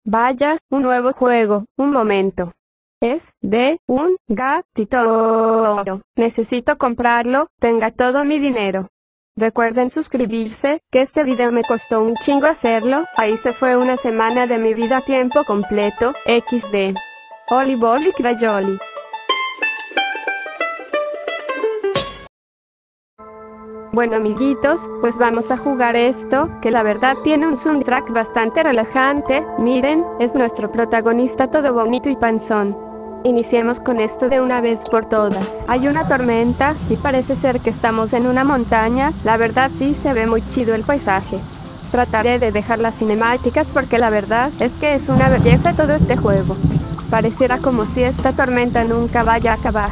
Vaya, un nuevo juego, un momento. Es de un gatito. Necesito comprarlo, tenga todo mi dinero. Recuerden suscribirse, que este video me costó un chingo hacerlo, ahí se fue una semana de mi vida a tiempo completo, XD. Oli boli crayoli. Bueno amiguitos, pues vamos a jugar esto, que la verdad tiene un soundtrack bastante relajante. Miren, es nuestro protagonista todo bonito y panzón. Iniciemos con esto de una vez por todas. Hay una tormenta, y parece ser que estamos en una montaña. La verdad sí se ve muy chido el paisaje. Trataré de dejar las cinemáticas porque la verdad es que es una belleza todo este juego. Pareciera como si esta tormenta nunca vaya a acabar.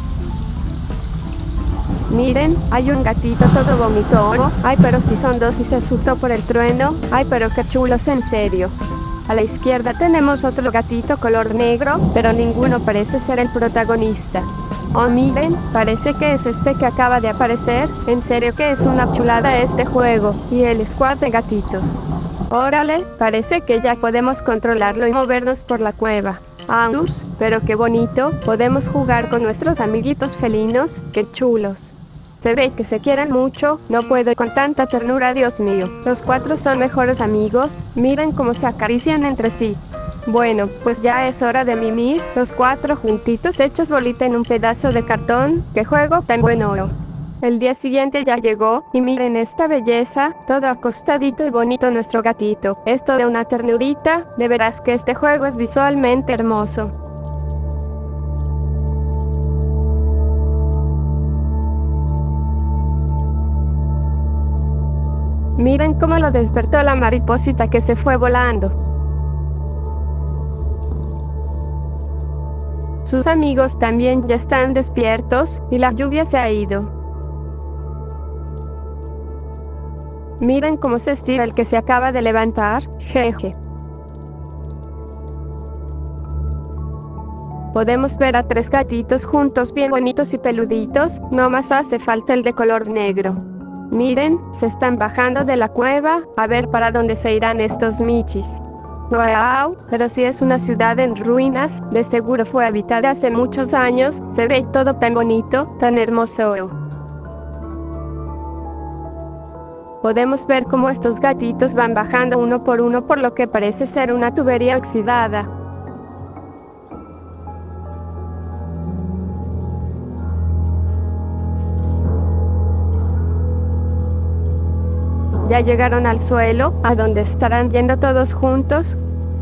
Miren, hay un gatito todo bonito. Ay, pero si son dos y se asustó por el trueno. Ay, pero qué chulos, en serio. A la izquierda tenemos otro gatito color negro, pero ninguno parece ser el protagonista. Oh, miren, parece que es este que acaba de aparecer. En serio que es una chulada este juego, y el squad de gatitos. Órale, parece que ya podemos controlarlo y movernos por la cueva. Angus, pero qué bonito, podemos jugar con nuestros amiguitos felinos, qué chulos. Se ve que se quieren mucho, no puedo con tanta ternura, Dios mío. Los cuatro son mejores amigos, miren cómo se acarician entre sí. Bueno, pues ya es hora de mimir, los cuatro juntitos hechos bolita en un pedazo de cartón. ¡Qué juego tan bueno! El día siguiente ya llegó, y miren esta belleza, todo acostadito y bonito nuestro gatito. Esto de una ternurita, de veras que este juego es visualmente hermoso. Miren cómo lo despertó la mariposita que se fue volando. Sus amigos también ya están despiertos, y la lluvia se ha ido. Miren cómo se estira el que se acaba de levantar, jeje. Podemos ver a tres gatitos juntos bien bonitos y peluditos, no más hace falta el de color negro. Miren, se están bajando de la cueva, a ver para dónde se irán estos michis. ¡Wow! Pero si es una ciudad en ruinas, de seguro fue habitada hace muchos años, se ve todo tan bonito, tan hermoso. Podemos ver cómo estos gatitos van bajando uno por lo que parece ser una tubería oxidada. Ya llegaron al suelo, a donde estarán yendo todos juntos.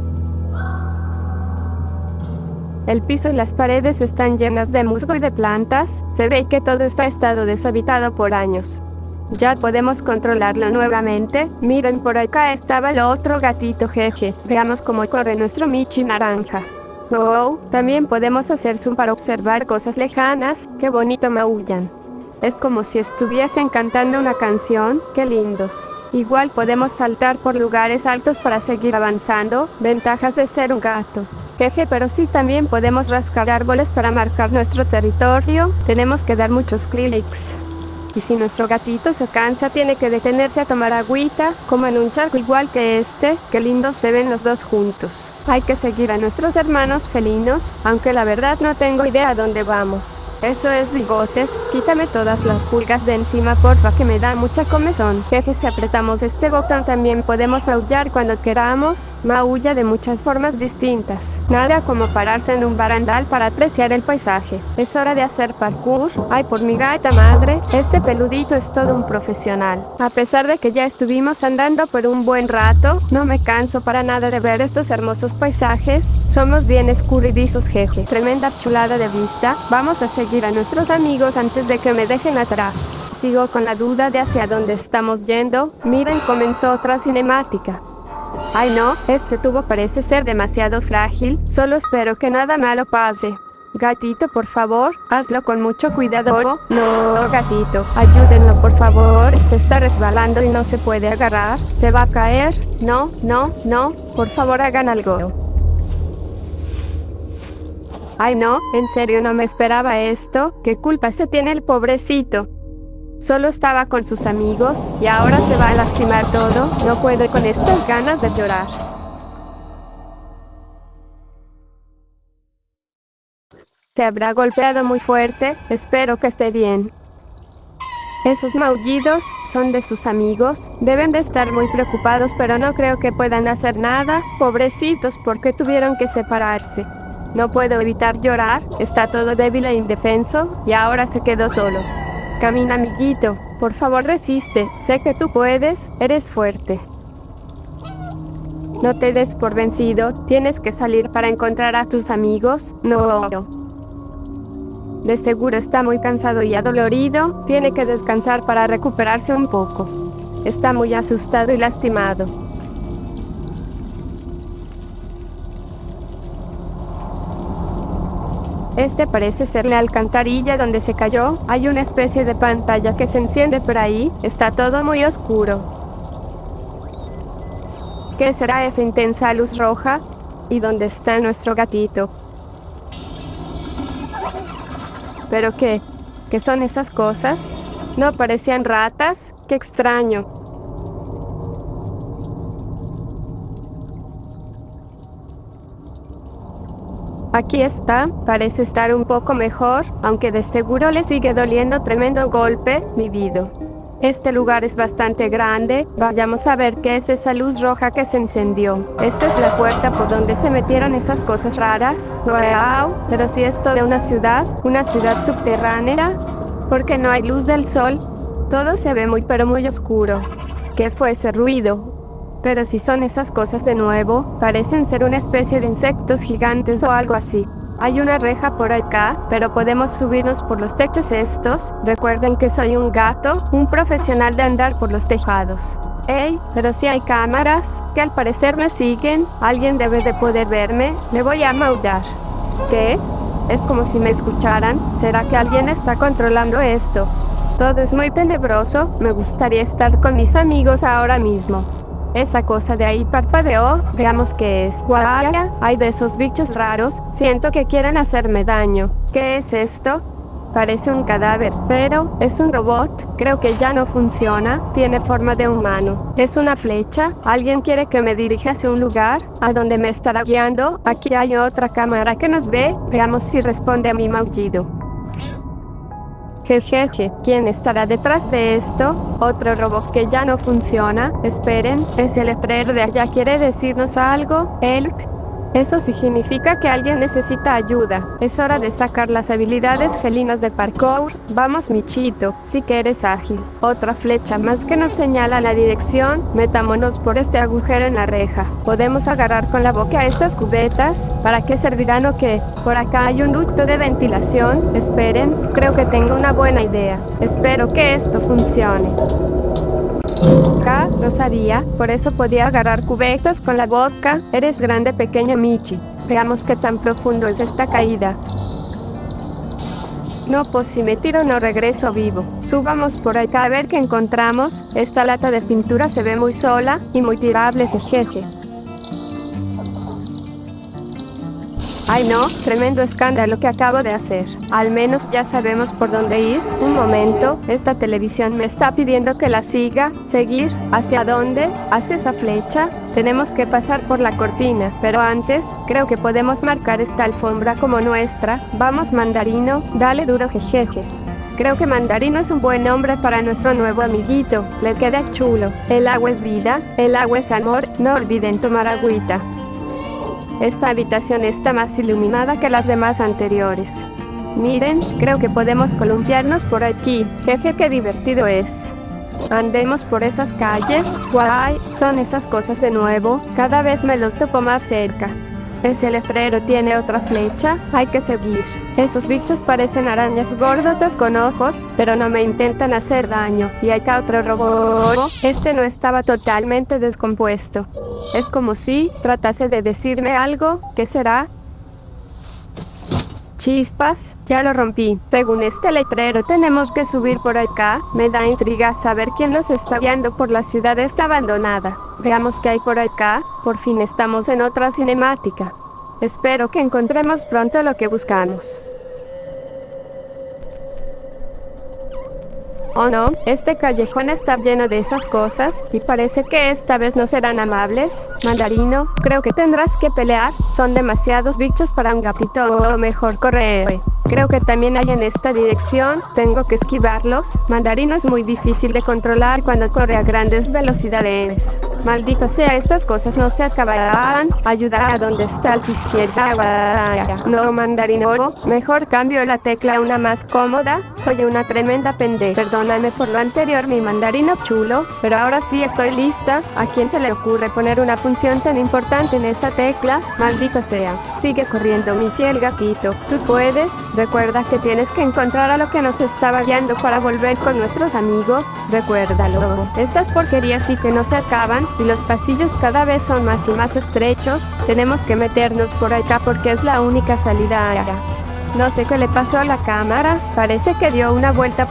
El piso y las paredes están llenas de musgo y de plantas, se ve que todo está estado deshabitado por años. Ya podemos controlarlo nuevamente, miren por acá estaba el otro gatito, jeje, veamos cómo corre nuestro Michi naranja. Wow, también podemos hacer zoom para observar cosas lejanas, qué bonito maullan. Es como si estuviesen cantando una canción, qué lindos. Igual podemos saltar por lugares altos para seguir avanzando, ventajas de ser un gato. Jeje, pero sí también podemos rascar árboles para marcar nuestro territorio, tenemos que dar muchos clics. Y si nuestro gatito se cansa tiene que detenerse a tomar agüita, como en un charco igual que este, qué lindos se ven los dos juntos. Hay que seguir a nuestros hermanos felinos, aunque la verdad no tengo idea a dónde vamos. Eso es, bigotes, quítame todas las pulgas de encima porfa, que me da mucha comezón. Jefe, si apretamos este botón también podemos maullar cuando queramos, maulla de muchas formas distintas. Nada como pararse en un barandal para apreciar el paisaje. Es hora de hacer parkour, ay por mi gata madre, este peludito es todo un profesional. A pesar de que ya estuvimos andando por un buen rato, no me canso para nada de ver estos hermosos paisajes, somos bien escurridizos, jeje. Tremenda chulada de vista, vamos a seguir a nuestros amigos antes de que me dejen atrás. Sigo con la duda de hacia dónde estamos yendo, miren comenzó otra cinemática. Ay no, este tubo parece ser demasiado frágil, solo espero que nada malo pase. Gatito, por favor, hazlo con mucho cuidado. No, gatito, ayúdenlo por favor, se está resbalando y no se puede agarrar, se va a caer. No, por favor hagan algo. Ay no, en serio no me esperaba esto, ¿qué culpa se tiene el pobrecito? Solo estaba con sus amigos, y ahora se va a lastimar todo, no puedo con estas ganas de llorar. Se habrá golpeado muy fuerte, espero que esté bien. Esos maullidos son de sus amigos, deben de estar muy preocupados, pero no creo que puedan hacer nada, pobrecitos, porque tuvieron que separarse. No puedo evitar llorar, está todo débil e indefenso, y ahora se quedó solo. Camina, amiguito, por favor resiste, sé que tú puedes, eres fuerte. No te des por vencido, tienes que salir para encontrar a tus amigos, no. De seguro está muy cansado y adolorido, tiene que descansar para recuperarse un poco. Está muy asustado y lastimado. Este parece ser la alcantarilla donde se cayó, hay una especie de pantalla que se enciende por ahí, está todo muy oscuro. ¿Qué será esa intensa luz roja? ¿Y dónde está nuestro gatito? ¿Pero qué? ¿Qué son esas cosas? ¿No parecían ratas? ¡Qué extraño! Aquí está, parece estar un poco mejor, aunque de seguro le sigue doliendo tremendo golpe, vivido. Este lugar es bastante grande, vayamos a ver qué es esa luz roja que se encendió. Esta es la puerta por donde se metieron esas cosas raras. ¡Wow! Pero si esto de una ciudad subterránea, porque no hay luz del sol, todo se ve muy pero muy oscuro. ¿Qué fue ese ruido? Pero si son esas cosas de nuevo, parecen ser una especie de insectos gigantes o algo así. Hay una reja por acá, pero podemos subirnos por los techos estos. Recuerden que soy un gato, un profesional de andar por los tejados. ¡Ey! Pero si hay cámaras, que al parecer me siguen, alguien debe de poder verme, le voy a maullar. ¿Qué? Es como si me escucharan, ¿será que alguien está controlando esto? Todo es muy tenebroso, me gustaría estar con mis amigos ahora mismo. Esa cosa de ahí parpadeó, veamos qué es. ¡Guaya! Hay de esos bichos raros, siento que quieren hacerme daño. ¿Qué es esto? Parece un cadáver, pero es un robot, creo que ya no funciona, tiene forma de humano. Es una flecha, alguien quiere que me dirija hacia un lugar, ¿a dónde me estará guiando? Aquí hay otra cámara que nos ve, veamos si responde a mi maullido. Jejeje, ¿quién estará detrás de esto? Otro robot que ya no funciona. Esperen, ese letrero de allá quiere decirnos algo. Help. Eso significa que alguien necesita ayuda. Es hora de sacar las habilidades felinas de parkour. Vamos, Michito, sí que eres ágil. Otra flecha más que nos señala la dirección. Metámonos por este agujero en la reja. Podemos agarrar con la boca estas cubetas. ¿Para qué servirán o qué? Por acá hay un ducto de ventilación. Esperen, creo que tengo una buena idea. Espero que esto funcione. Lo sabía, por eso podía agarrar cubetas con la boca. Eres grande, pequeño Michi. Veamos qué tan profundo es esta caída. No, pues si me tiro no regreso vivo. Subamos por acá a ver qué encontramos. Esta lata de pintura se ve muy sola y muy tirable, jejeje. Ay no, tremendo escándalo que acabo de hacer. Al menos ya sabemos por dónde ir. Un momento, esta televisión me está pidiendo que la siga. ¿Seguir? ¿Hacia dónde? ¿Hacia esa flecha? Tenemos que pasar por la cortina, pero antes, creo que podemos marcar esta alfombra como nuestra. Vamos, Mandarino, dale duro, jejeje. Creo que Mandarino es un buen nombre para nuestro nuevo amiguito. Le queda chulo. El agua es vida, el agua es amor, no olviden tomar agüita. Esta habitación está más iluminada que las demás anteriores. Miren, creo que podemos columpiarnos por aquí. Jeje, qué divertido es. Andemos por esas calles. Guay, son esas cosas de nuevo. Cada vez me los topo más cerca. Ese letrero tiene otra flecha, hay que seguir. Esos bichos parecen arañas gordotas con ojos, pero no me intentan hacer daño. Y acá otro robot. Este no estaba totalmente descompuesto. Es como si tratase de decirme algo. ¿Qué será? Chispas, ya lo rompí. Según este letrero tenemos que subir por acá. Me da intriga saber quién nos está guiando por la ciudad esta abandonada. Veamos qué hay por acá. Por fin estamos en otra cinemática. Espero que encontremos pronto lo que buscamos. Oh no, este callejón está lleno de esas cosas, y parece que esta vez no serán amables. Mandarino, creo que tendrás que pelear, son demasiados bichos para un gatito, o mejor correr. Creo que también hay en esta dirección, tengo que esquivarlos. Mandarino es muy difícil de controlar cuando corre a grandes velocidades. Maldita sea, estas cosas no se acabarán. Ayuda a donde está a tu izquierda. No, Mandarino, mejor cambio la tecla a una más cómoda. Soy una tremenda pendeja. Perdóname por lo anterior, mi Mandarino chulo, pero ahora sí estoy lista. ¿A quién se le ocurre poner una función tan importante en esa tecla? Maldita sea. Sigue corriendo, mi fiel gatito. Tú puedes. Recuerda que tienes que encontrar a lo que nos estaba guiando para volver con nuestros amigos. Recuérdalo. Estas porquerías sí que no se acaban, y los pasillos cada vez son más y más estrechos. Tenemos que meternos por acá porque es la única salida ahora. No sé qué le pasó a la cámara, parece que dio una vuelta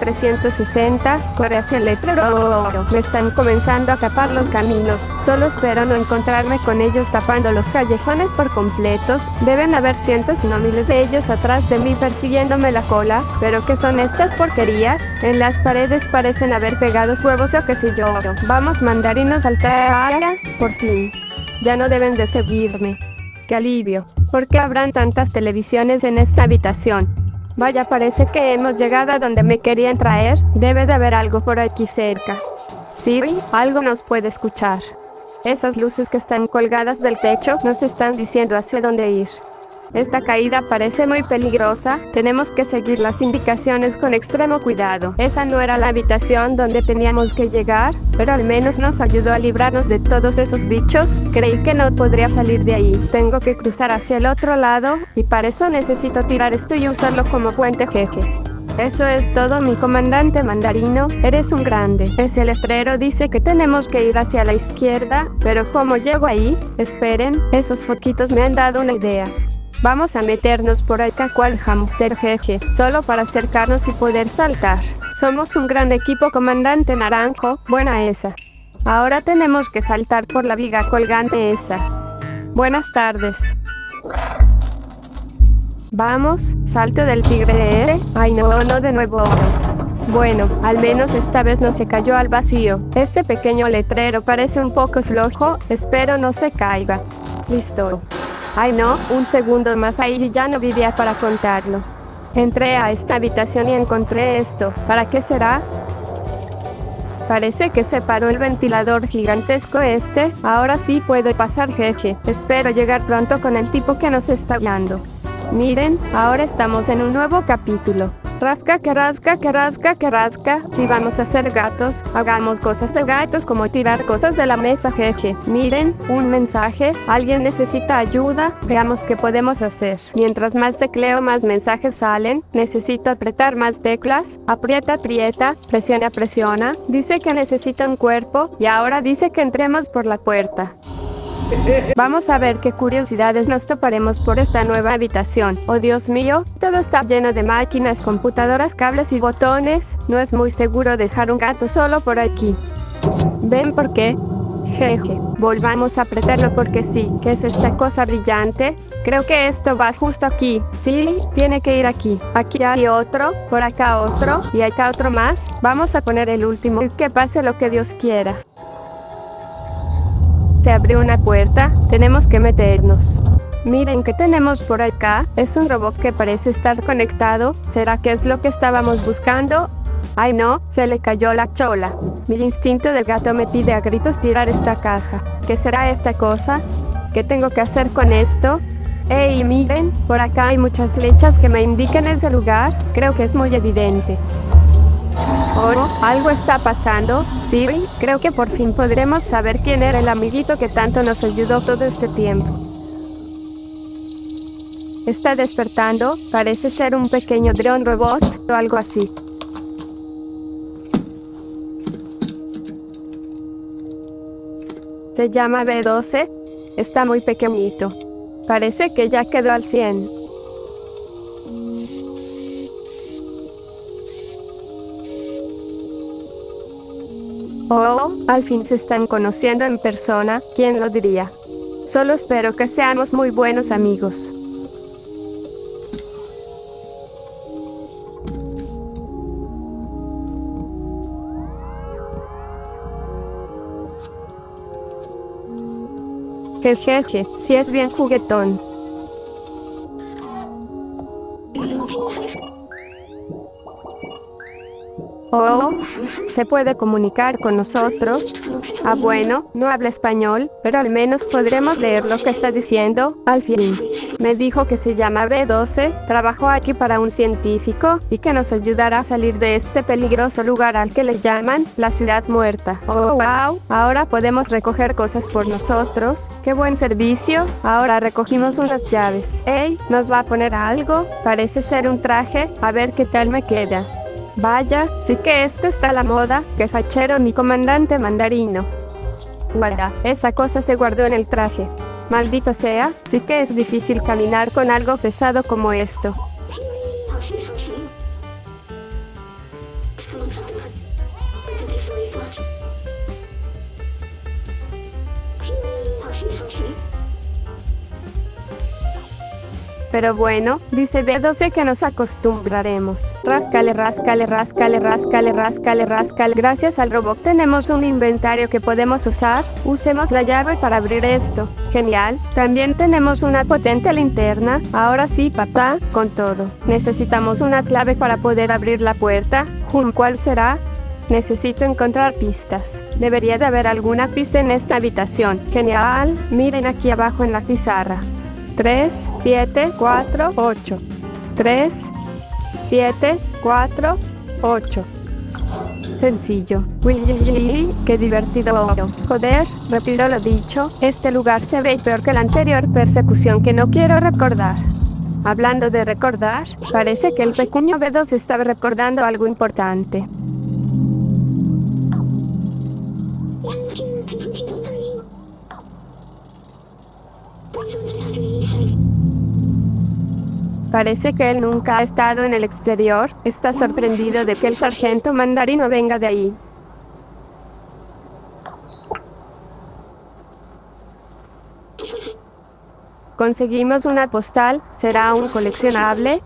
360, corre hacia el letrero. Me están comenzando a tapar los caminos, solo espero no encontrarme con ellos tapando los callejones por completos. Deben haber cientos y no miles de ellos atrás de mí persiguiéndome la cola. ¿Pero qué son estas porquerías? En las paredes parecen haber pegados huevos o qué sé yo. Vamos, Mandarino, saltar, por fin. Ya no deben de seguirme. ¡Qué alivio! ¿Por qué habrán tantas televisiones en esta habitación? Vaya, parece que hemos llegado a donde me querían traer. Debe de haber algo por aquí cerca. Siri, algo nos puede escuchar. Esas luces que están colgadas del techo nos están diciendo hacia dónde ir. Esta caída parece muy peligrosa, tenemos que seguir las indicaciones con extremo cuidado. Esa no era la habitación donde teníamos que llegar, pero al menos nos ayudó a librarnos de todos esos bichos. Creí que no podría salir de ahí. Tengo que cruzar hacia el otro lado, y para eso necesito tirar esto y usarlo como puente, jeje. Eso es todo, mi comandante Mandarino, eres un grande. Ese letrero dice que tenemos que ir hacia la izquierda, pero ¿cómo llego ahí? Esperen, esos foquitos me han dado una idea. Vamos a meternos por acá cual hámster, jeje, solo para acercarnos y poder saltar. Somos un gran equipo, comandante Naranjo, buena esa. Ahora tenemos que saltar por la viga colgante esa. Buenas tardes. Vamos, salto del tigre. Ay no, no de nuevo. Bueno, al menos esta vez no se cayó al vacío. Este pequeño letrero parece un poco flojo, espero no se caiga. Listo. Ay no, un segundo más ahí y ya no vivía para contarlo. Entré a esta habitación y encontré esto. ¿Para qué será? Parece que se paró el ventilador gigantesco este. Ahora sí puedo pasar, jeje. Espero llegar pronto con el tipo que nos está guiando. Miren, ahora estamos en un nuevo capítulo. Rasca que rasca que rasca que rasca. Si vamos a ser gatos, hagamos cosas de gatos como tirar cosas de la mesa, jeje. Miren, un mensaje. Alguien necesita ayuda. Veamos qué podemos hacer. Mientras más tecleo, más mensajes salen. Necesito apretar más teclas. Aprieta, aprieta. Presiona, presiona. Dice que necesita un cuerpo. Y ahora dice que entremos por la puerta. Vamos a ver qué curiosidades nos toparemos por esta nueva habitación. Oh Dios mío, todo está lleno de máquinas, computadoras, cables y botones. No es muy seguro dejar un gato solo por aquí. ¿Ven por qué? Jeje, volvamos a apretarlo porque sí. ¿Qué es esta cosa brillante? Creo que esto va justo aquí. Sí, tiene que ir aquí. Aquí hay otro, por acá otro, y acá otro más. Vamos a poner el último y que pase lo que Dios quiera. Se abrió una puerta, tenemos que meternos. Miren que tenemos por acá, es un robot que parece estar conectado. ¿Será que es lo que estábamos buscando? Ay no, se le cayó la chola. Mi instinto de gato me pide a gritos tirar esta caja. ¿Qué será esta cosa? ¿Qué tengo que hacer con esto? ¡Ey, miren! Por acá hay muchas flechas que me indican ese lugar, creo que es muy evidente. Oh, algo está pasando. Siri, creo que por fin podremos saber quién era el amiguito que tanto nos ayudó todo este tiempo. Está despertando, parece ser un pequeño dron robot, o algo así. Se llama B12, está muy pequeñito. Parece que ya quedó al 100. Oh, al fin se están conociendo en persona, ¿quién lo diría? Solo espero que seamos muy buenos amigos. Jejeje, sí es bien juguetón. Oh, ¿se puede comunicar con nosotros? Ah, bueno, no habla español, pero al menos podremos leer lo que está diciendo, al fin. Me dijo que se llama B12, trabajó aquí para un científico, y que nos ayudará a salir de este peligroso lugar al que le llaman la ciudad muerta. Oh, wow, ahora podemos recoger cosas por nosotros, qué buen servicio. Ahora recogimos unas llaves. Hey, ¿nos va a poner algo? Parece ser un traje, a ver qué tal me queda. Vaya, sí que esto está a la moda, qué fachero mi comandante mandarino. Guarda, esa cosa se guardó en el traje. Maldita sea, sí que es difícil caminar con algo pesado como esto. Pero bueno, dice B12 que nos acostumbraremos. Ráscale, ráscale, ráscale, ráscale, ráscale, ráscale. Gracias al robot tenemos un inventario que podemos usar. Usemos la llave para abrir esto. Genial. También tenemos una potente linterna. Ahora sí, papá, con todo. Necesitamos una clave para poder abrir la puerta. ¿Cuál será? Necesito encontrar pistas. Debería de haber alguna pista en esta habitación. Genial. Miren aquí abajo en la pizarra. 3, 7, 4, 8. 3, 7, 4, 8. Sencillo. Uy, qué divertido. Joder, repito lo dicho, este lugar se ve peor que la anterior persecución que no quiero recordar. Hablando de recordar, parece que el pequeño B2 estaba recordando algo importante. Parece que él nunca ha estado en el exterior, está sorprendido de que el sargento mandarino venga de ahí. Conseguimos una postal, ¿será un coleccionable?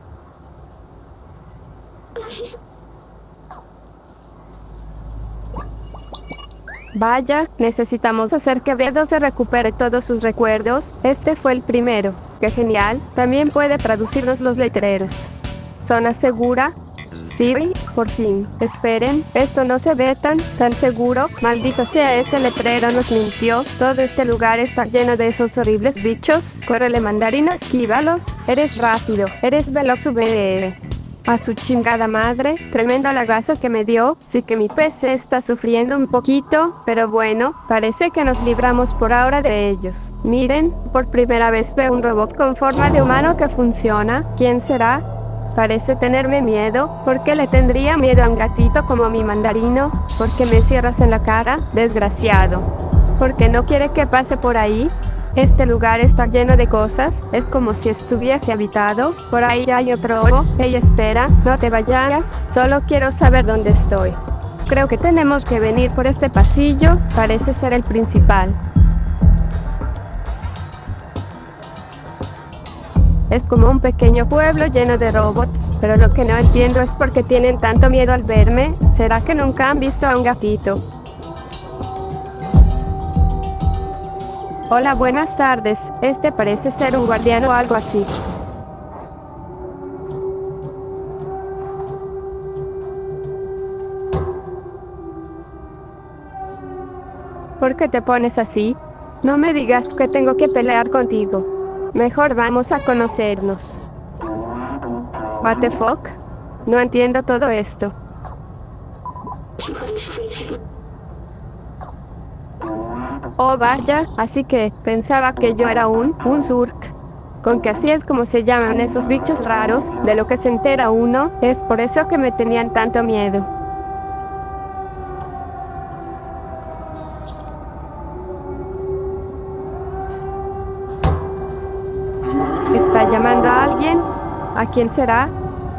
Vaya, necesitamos hacer que B12 recupere todos sus recuerdos. Este fue el primero. ¡Qué genial! También puede traducirnos los letreros. ¿Zona segura? Sí, por fin. Esperen, esto no se ve tan seguro. Maldito sea, ese letrero nos mintió. Todo este lugar está lleno de esos horribles bichos. Córrele, mandarina, esquívalos. Eres rápido, eres veloz, VR. A su chingada madre, tremendo lagazo que me dio. Sí que mi PC está sufriendo un poquito, pero bueno, parece que nos libramos por ahora de ellos. Miren, por primera vez veo un robot con forma de humano que funciona. ¿Quién será? Parece tenerme miedo. ¿Por qué le tendría miedo a un gatito como mi mandarino? ¿Por qué me cierras en la cara? Desgraciado. ¿Por qué no quiere que pase por ahí? Este lugar está lleno de cosas, es como si estuviese habitado. Por ahí hay otro oro. Ey, espera, no te vayas, solo quiero saber dónde estoy. Creo que tenemos que venir por este pasillo, parece ser el principal. Es como un pequeño pueblo lleno de robots, pero lo que no entiendo es por qué tienen tanto miedo al verme. ¿Será que nunca han visto a un gatito? Hola, buenas tardes. Este parece ser un guardián o algo así. ¿Por qué te pones así? No me digas que tengo que pelear contigo. Mejor vamos a conocernos. What the fuck? No entiendo todo esto. Oh vaya, así que, pensaba que yo era un Zurk. Con que así es como se llaman esos bichos raros, de lo que se entera uno, es por eso que me tenían tanto miedo. ¿Está llamando a alguien? ¿A quién será?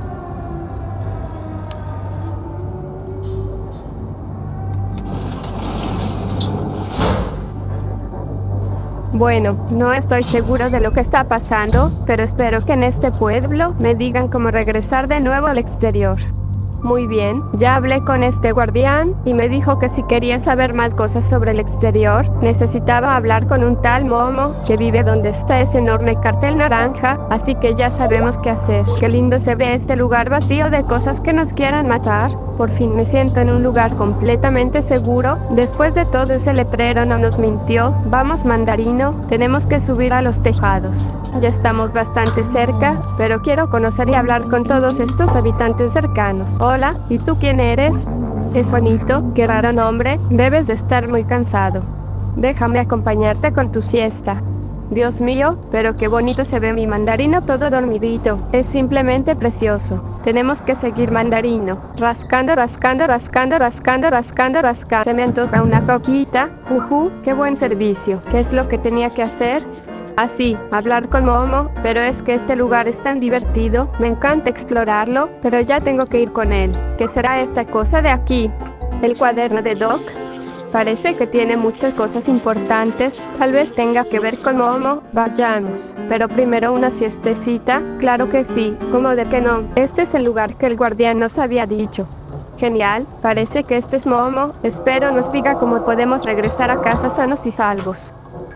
Bueno, no estoy seguro de lo que está pasando, pero espero que en este pueblo me digan cómo regresar de nuevo al exterior. Muy bien, ya hablé con este guardián, y me dijo que si quería saber más cosas sobre el exterior, necesitaba hablar con un tal Momo, que vive donde está ese enorme cartel naranja, así que ya sabemos qué hacer. Qué lindo se ve este lugar vacío de cosas que nos quieran matar. Por fin me siento en un lugar completamente seguro. Después de todo ese letrero no nos mintió. Vamos, Mandarino, tenemos que subir a los tejados. Ya estamos bastante cerca, pero quiero conocer y hablar con todos estos habitantes cercanos. Hola, ¿y tú quién eres? Es Juanito, qué raro nombre, debes de estar muy cansado. Déjame acompañarte con tu siesta. Dios mío, pero qué bonito se ve mi Mandarino todo dormidito. Es simplemente precioso. Tenemos que seguir, Mandarino. Rascando, rascando, rascando, rascando, rascando, rascando. Se me antoja una coquita. Qué buen servicio. ¿Qué es lo que tenía que hacer? Así, hablar con Momo, pero es que este lugar es tan divertido. Me encanta explorarlo, pero ya tengo que ir con él. ¿Qué será esta cosa de aquí? ¿El cuaderno de Doc? Parece que tiene muchas cosas importantes, tal vez tenga que ver con Momo. Vayamos. Pero primero una siestecita, claro que sí, ¿cómo de que no? Este es el lugar que el guardián nos había dicho. Genial, parece que este es Momo, espero nos diga cómo podemos regresar a casa sanos y salvos.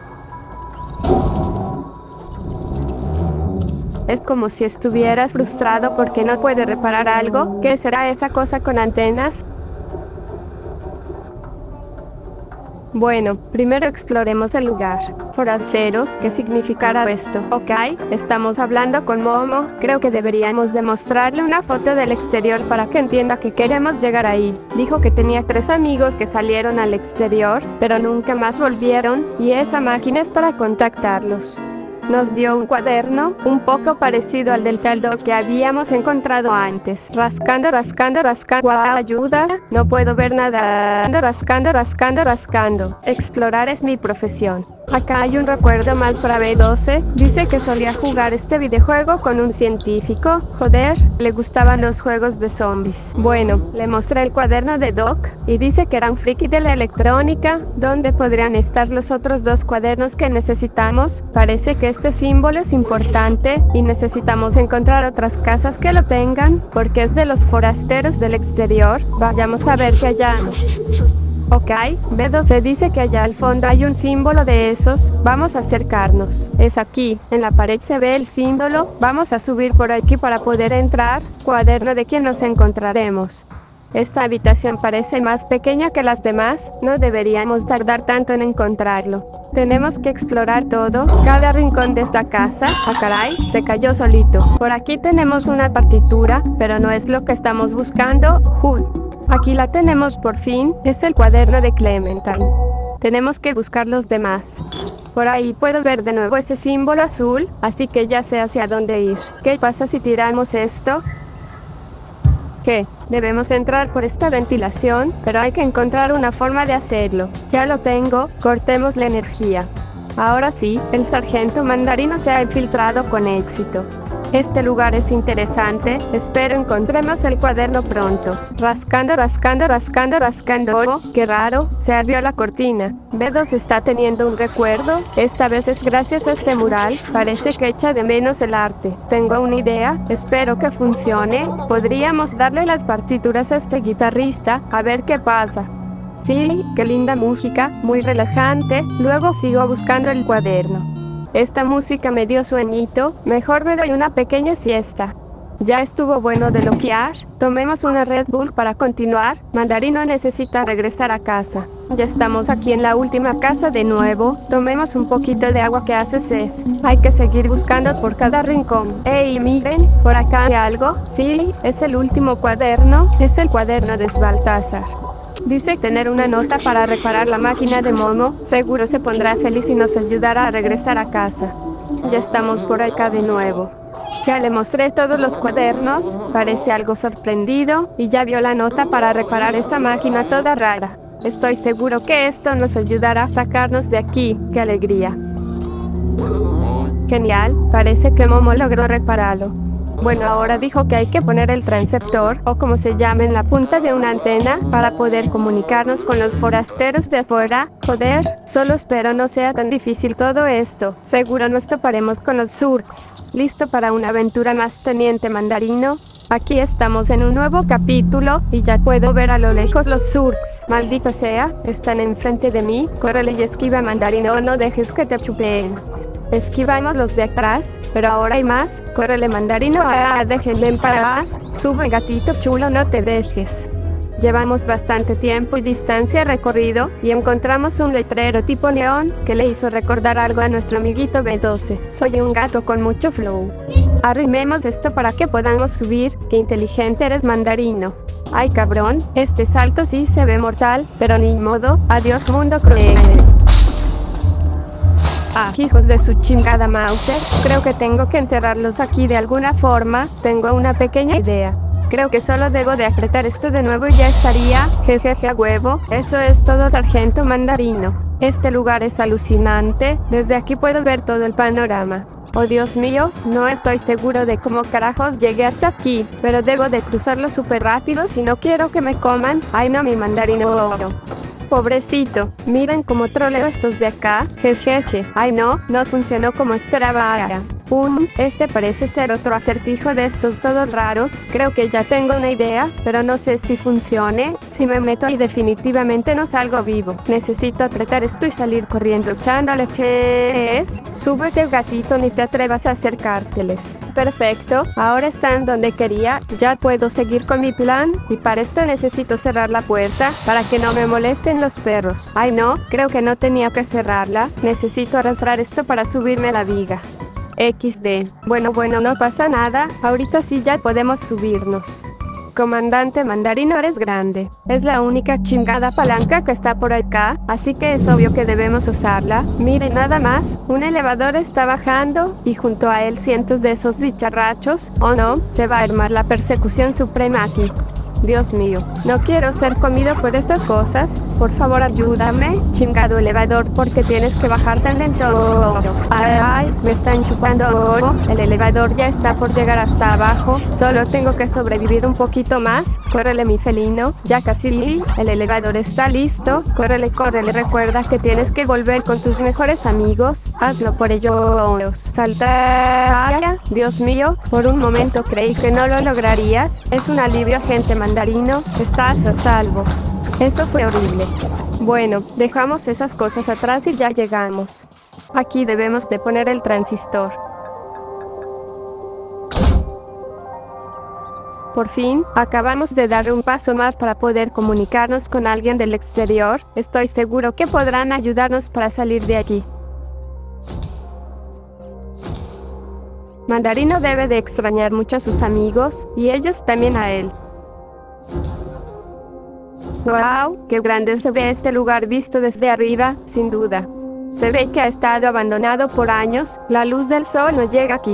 Es como si estuviera frustrado porque no puede reparar algo. ¿Qué será esa cosa con antenas? Bueno, primero exploremos el lugar. Forasteros, ¿qué significará esto? Ok, estamos hablando con Momo, creo que deberíamos demostrarle una foto del exterior para que entienda que queremos llegar ahí. Dijo que tenía 3 amigos que salieron al exterior, pero nunca más volvieron, y esa máquina es para contactarlos. Nos dio un cuaderno, un poco parecido al del taldo que habíamos encontrado antes. Rascando, rascando, rascando. ¡Guau, ayuda! No puedo ver nada. Rascando, rascando, rascando. Explorar es mi profesión. Acá hay un recuerdo más para B12. Dice que solía jugar este videojuego con un científico. Joder, le gustaban los juegos de zombies. Bueno, le mostré el cuaderno de Doc y dice que era un friki de la electrónica. ¿Dónde podrían estar los otros 2 cuadernos que necesitamos? Parece que este símbolo es importante y necesitamos encontrar otras casas que lo tengan, porque es de los forasteros del exterior. Vayamos a ver qué hallamos. Ok, B12 dice que allá al fondo hay un símbolo de esos. Vamos a acercarnos. Es aquí, en la pared se ve el símbolo. Vamos a subir por aquí para poder entrar. Cuaderno de quién nos encontraremos. Esta habitación parece más pequeña que las demás. No deberíamos tardar tanto en encontrarlo. Tenemos que explorar todo, cada rincón de esta casa. Ah, caray, se cayó solito. Por aquí tenemos una partitura, pero no es lo que estamos buscando. Aquí la tenemos por fin, es el cuaderno de Clementine. Tenemos que buscar los demás. Por ahí puedo ver de nuevo ese símbolo azul, así que ya sé hacia dónde ir. ¿Qué pasa si tiramos esto? ¿Qué? Debemos entrar por esta ventilación, pero hay que encontrar una forma de hacerlo. Ya lo tengo, cortemos la energía. Ahora sí, el sargento Mandarino se ha infiltrado con éxito. Este lugar es interesante, espero encontremos el cuaderno pronto. Rascando, rascando, rascando, rascando. Oh, qué raro, se abrió la cortina. B2 está teniendo un recuerdo, esta vez es gracias a este mural, parece que echa de menos el arte. Tengo una idea, espero que funcione. Podríamos darle las partituras a este guitarrista, a ver qué pasa. Sí, qué linda música, muy relajante. Luego sigo buscando el cuaderno. Esta música me dio sueñito, mejor me doy una pequeña siesta. Ya estuvo bueno de loquear, tomemos una Red Bull para continuar. Mandarino necesita regresar a casa. Ya estamos aquí en la última casa de nuevo, tomemos un poquito de agua que hace sed. Hay que seguir buscando por cada rincón. ¡Ey, miren! ¿Por acá hay algo? Sí, es el último cuaderno, es el cuaderno de Baltasar. Dice tener una nota para reparar la máquina de Momo, seguro se pondrá feliz y nos ayudará a regresar a casa. Ya estamos por acá de nuevo. Ya le mostré todos los cuadernos, parece algo sorprendido, y ya vio la nota para reparar esa máquina toda rara. Estoy seguro que esto nos ayudará a sacarnos de aquí, ¡qué alegría! Genial, parece que Momo logró repararlo. Bueno, ahora dijo que hay que poner el transceptor, o como se llama, en la punta de una antena, para poder comunicarnos con los forasteros de afuera. Joder, solo espero no sea tan difícil todo esto. Seguro nos toparemos con los Zurks. ¿Listo para una aventura más, teniente Mandarino? Aquí estamos en un nuevo capítulo, y ya puedo ver a lo lejos los Zurks. Maldita sea, están enfrente de mí. Córrele y esquiva, Mandarino, no dejes que te chupeen. Esquivamos los de atrás, pero ahora hay más. Córrele, Mandarino, déjenle en paz. Sube, gatito chulo, no te dejes. Llevamos bastante tiempo y distancia recorrido, y encontramos un letrero tipo neón, que le hizo recordar algo a nuestro amiguito B12. Soy un gato con mucho flow. Arrimemos esto para que podamos subir. Qué inteligente eres, Mandarino. Ay, cabrón, este salto sí se ve mortal, pero ni modo. Adiós, mundo cruel. Ah, hijos de su chingada Mauser, creo que tengo que encerrarlos aquí de alguna forma. Tengo una pequeña idea. Creo que solo debo de apretar esto de nuevo y ya estaría. Jejeje, a huevo. Eso es todo, sargento Mandarino. Este lugar es alucinante. Desde aquí puedo ver todo el panorama. Oh, Dios mío, no estoy seguro de cómo carajos llegué hasta aquí, pero debo de cruzarlo súper rápido si no quiero que me coman. Ay no, mi Mandarino. Pobrecito, miren cómo troleo estos de acá. Jejeje. Ay no funcionó como esperaba. Este parece ser otro acertijo de estos todos raros. Creo que ya tengo una idea, pero no sé si funcione. Si me meto ahí definitivamente no salgo vivo. Necesito apretar esto y salir corriendo echándole ches. Súbete, gatito, ni te atrevas a acercárteles. Perfecto, ahora están donde quería. Ya puedo seguir con mi plan, y para esto necesito cerrar la puerta para que no me molesten los perros. Ay no, creo que no tenía que cerrarla. Necesito arrastrar esto para subirme a la viga. XD. Bueno, no pasa nada. Ahorita sí ya podemos subirnos. Comandante Mandarino, eres grande. Es la única chingada palanca que está por acá, así que es obvio que debemos usarla. Miren nada más, un elevador está bajando, y junto a él cientos de esos bicharrachos. Oh no, se va a armar la persecución suprema aquí. Dios mío, no quiero ser comido por estas cosas. Por favor, ayúdame, chingado elevador, porque tienes que bajar tan lento. Ay, me están chupando. El elevador ya está por llegar hasta abajo. Solo tengo que sobrevivir un poquito más. Córrele, mi felino. Ya casi. El elevador está listo. Córrele. Recuerda que tienes que volver con tus mejores amigos. Hazlo por ellos. Salta. Dios mío, por un momento creí que no lo lograrías. Es un alivio, agente Mandarino. Estás a salvo. Eso fue horrible. Bueno, dejamos esas cosas atrás y ya llegamos. Aquí debemos de poner el transistor. Por fin, acabamos de dar un paso más para poder comunicarnos con alguien del exterior. Estoy seguro que podrán ayudarnos para salir de aquí. Mandarino debe de extrañar mucho a sus amigos, y ellos también a él. ¡Wow! ¡Qué grande se ve este lugar visto desde arriba! Sin duda. Se ve que ha estado abandonado por años. La luz del sol no llega aquí.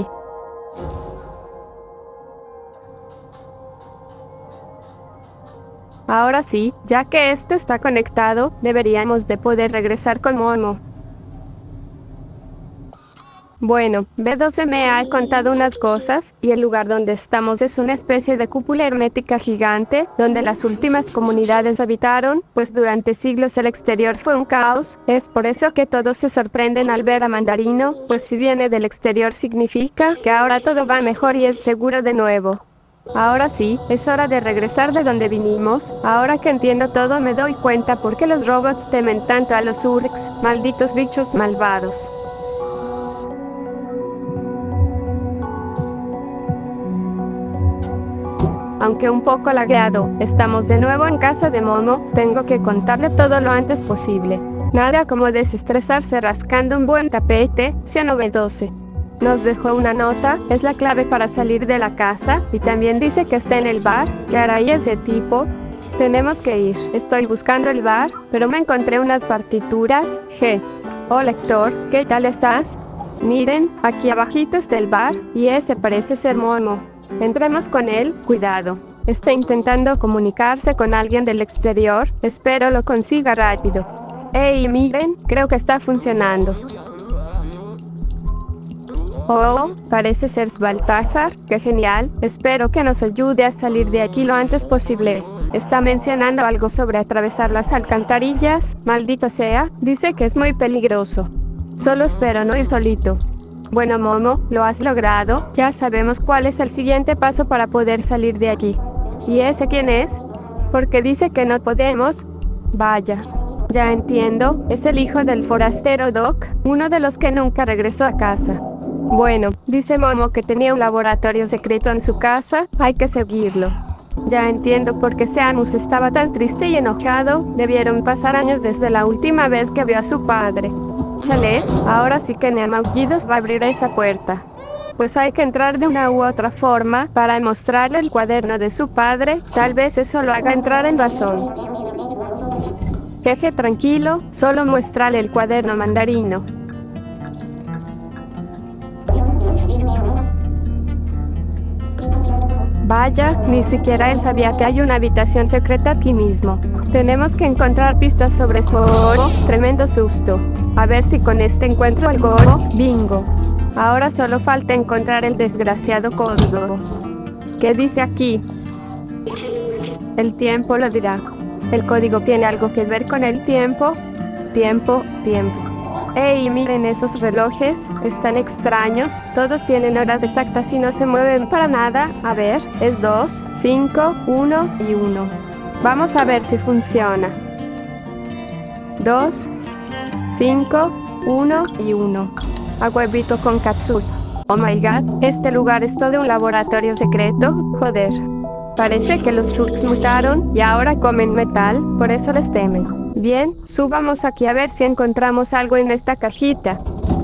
Ahora sí, ya que esto está conectado, deberíamos de poder regresar con Momo. Bueno, B12 me ha contado unas cosas, y el lugar donde estamos es una especie de cúpula hermética gigante, donde las últimas comunidades habitaron, pues durante siglos el exterior fue un caos. Es por eso que todos se sorprenden al ver a Mandarino, pues si viene del exterior significa que ahora todo va mejor y es seguro de nuevo. Ahora sí, es hora de regresar de donde vinimos. Ahora que entiendo todo me doy cuenta por qué los robots temen tanto a los Zurks, malditos bichos malvados. Aunque un poco lagueado, estamos de nuevo en casa de Momo. Tengo que contarle todo lo antes posible. Nada como desestresarse rascando un buen tapete, ¿sí o no, B12? Nos dejó una nota, es la clave para salir de la casa, y también dice que está en el bar. ¿Qué hará ese tipo? Tenemos que ir. Estoy buscando el bar, pero me encontré unas partituras. Oh, lector, ¿qué tal estás? Miren, aquí abajito está el bar, y ese parece ser Momo. Entremos con él. Cuidado. Está intentando comunicarse con alguien del exterior. Espero lo consiga rápido. Hey, miren, creo que está funcionando. Oh, parece ser Baltasar, qué genial, espero que nos ayude a salir de aquí lo antes posible. Está mencionando algo sobre atravesar las alcantarillas, maldita sea, dice que es muy peligroso. Solo espero no ir solito. Bueno Momo, lo has logrado, ya sabemos cuál es el siguiente paso para poder salir de aquí. ¿Y ese quién es? Porque dice que no podemos. Vaya. Ya entiendo, es el hijo del forastero Doc, uno de los que nunca regresó a casa. Bueno, dice Momo que tenía un laboratorio secreto en su casa, hay que seguirlo. Ya entiendo por qué Seamus estaba tan triste y enojado, debieron pasar años desde la última vez que vio a su padre. Chales, ahora sí que Nea Maullidos va a abrir esa puerta. Pues hay que entrar de una u otra forma para mostrarle el cuaderno de su padre, tal vez eso lo haga entrar en razón. Jeje, tranquilo, solo muéstrale el cuaderno mandarino. Vaya, ni siquiera él sabía que hay una habitación secreta aquí mismo. Tenemos que encontrar pistas sobre su oro, tremendo susto. A ver si con este encuentro algo oro, bingo. Ahora solo falta encontrar el desgraciado código. ¿Qué dice aquí? El tiempo lo dirá. ¿El código tiene algo que ver con el tiempo? Tiempo. ¡Ey, miren esos relojes! Están extraños. Todos tienen horas exactas y no se mueven para nada. A ver, es 2, 5, 1 y 1. Vamos a ver si funciona. 2, 5, 1 y 1. A huevito con katsu. Oh my god, este lugar es todo un laboratorio secreto. Joder. Parece que los Shulks mutaron y ahora comen metal, por eso les temen. Bien, subamos aquí a ver si encontramos algo en esta cajita.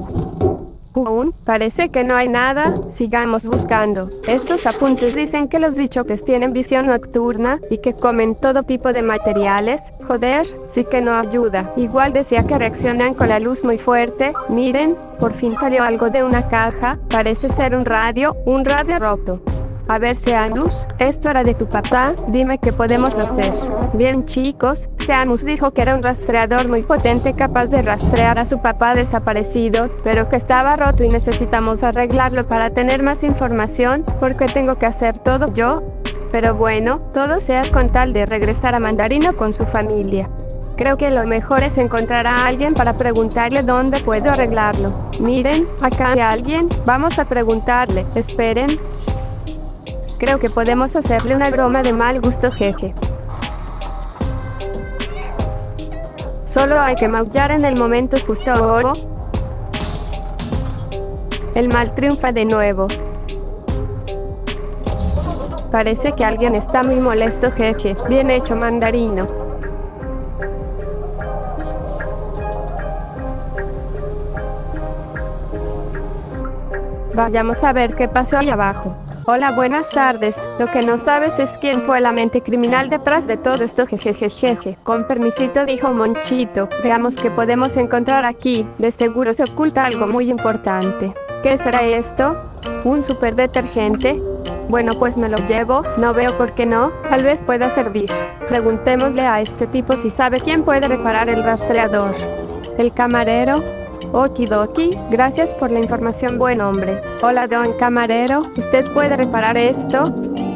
Parece que no hay nada, sigamos buscando. Estos apuntes dicen que los bichotes tienen visión nocturna y que comen todo tipo de materiales. Joder, sí que no ayuda. Igual decía que reaccionan con la luz muy fuerte. Miren, por fin salió algo de una caja, parece ser un radio roto. A ver, Seamus, esto era de tu papá, dime qué podemos hacer. Bien chicos, Seamus dijo que era un rastreador muy potente capaz de rastrear a su papá desaparecido, pero que estaba roto y necesitamos arreglarlo para tener más información, porque tengo que hacer todo yo. Pero bueno, todo sea con tal de regresar a Mandarino con su familia. Creo que lo mejor es encontrar a alguien para preguntarle dónde puedo arreglarlo. Miren, acá hay alguien, vamos a preguntarle, esperen. Creo que podemos hacerle una broma de mal gusto, jeje. Solo hay que maullar en el momento justo. El mal triunfa de nuevo. Parece que alguien está muy molesto, jeje. Bien hecho, Mandarino. Vayamos a ver qué pasó ahí abajo. Hola, buenas tardes. Lo que no sabes es quién fue la mente criminal detrás de todo esto, jejejeje. Con permisito, dijo Monchito. Veamos qué podemos encontrar aquí. De seguro se oculta algo muy importante. ¿Qué será esto? ¿Un superdetergente? Bueno, pues me lo llevo. No veo por qué no. Tal vez pueda servir. Preguntémosle a este tipo si sabe quién puede reparar el rastreador. ¿El camarero? Okidoki, gracias por la información, buen hombre. Hola, don camarero, ¿usted puede reparar esto?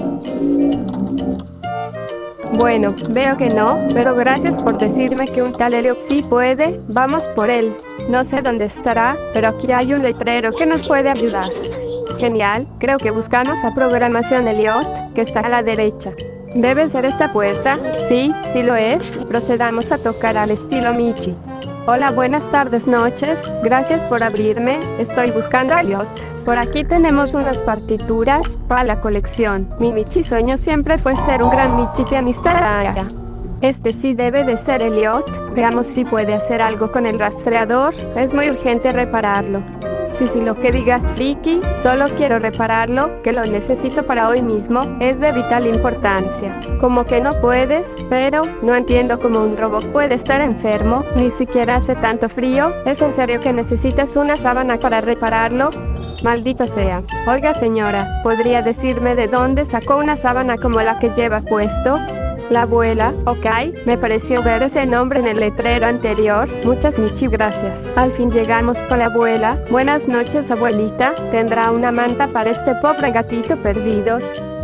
Bueno, veo que no, pero gracias por decirme que un tal Elliot sí puede. Vamos por él. No sé dónde estará, pero aquí hay un letrero que nos puede ayudar. Genial, creo que buscamos a Programación Elliot, que está a la derecha. ¿Debe ser esta puerta? Sí lo es. Procedamos a tocar al estilo Michi. Hola, buenas tardes, noches. Gracias por abrirme. Estoy buscando a Elliot. Por aquí tenemos unas partituras para la colección. Mi Michi sueño siempre fue ser un gran Michi pianista. Este sí debe de ser Elliot. Veamos si puede hacer algo con el rastreador. Es muy urgente repararlo. Si lo que digas, Friki, solo quiero repararlo, que lo necesito para hoy mismo, es de vital importancia. Como que no puedes, pero no entiendo cómo un robot puede estar enfermo, ni siquiera hace tanto frío. ¿Es en serio que necesitas una sábana para repararlo? Maldita sea. Oiga señora, ¿podría decirme de dónde sacó una sábana como la que lleva puesto? La abuela, ok, me pareció ver ese nombre en el letrero anterior. Muchas Michi, gracias. Al fin llegamos con la abuela. Buenas noches, abuelita. ¿Tendrá una manta para este pobre gatito perdido?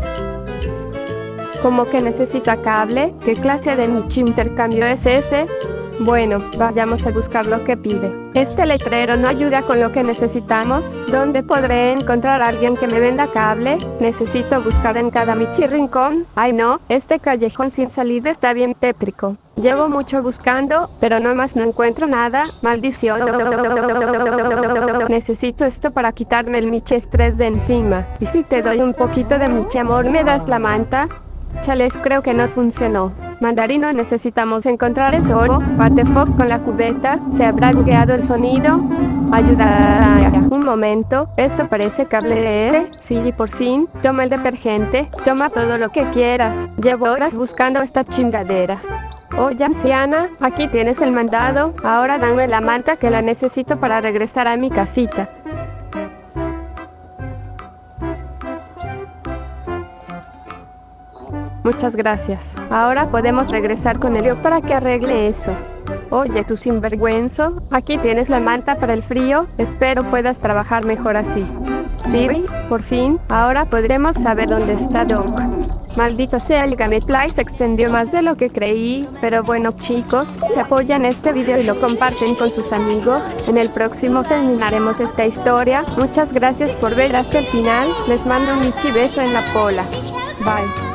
¿Cómo que necesita cable? ¿Qué clase de Michi intercambio es ese? Bueno, vayamos a buscar lo que pide. Este letrero no ayuda con lo que necesitamos. ¿Dónde podré encontrar a alguien que me venda cable? Necesito buscar en cada Michi rincón. Ay no, este callejón sin salida está bien tétrico. Llevo mucho buscando, pero nomás no encuentro nada. Maldición. Necesito esto para quitarme el Michi estrés de encima. ¿Y si te doy un poquito de Michi amor, me das la manta? Chales, creo que no funcionó. Mandarino, necesitamos encontrar el zorro. What the fuck con la cubeta. ¿Se habrá bugueado el sonido? Ayuda. Un momento. Esto parece cable de R. Sí, por fin. Toma el detergente. Toma todo lo que quieras. Llevo horas buscando esta chingadera. Oye, anciana, aquí tienes el mandado. Ahora dame la manta que la necesito para regresar a mi casita. Muchas gracias. Ahora podemos regresar con Elio para que arregle eso. Oye, tu sinvergüenzo, aquí tienes la manta para el frío. Espero puedas trabajar mejor así. Siri, por fin, ahora podremos saber dónde está Doc. Maldito sea, el gameplay se extendió más de lo que creí, pero bueno chicos, si apoyan este video y lo comparten con sus amigos, en el próximo terminaremos esta historia. Muchas gracias por ver hasta el final, les mando un Michi beso en la cola. Bye.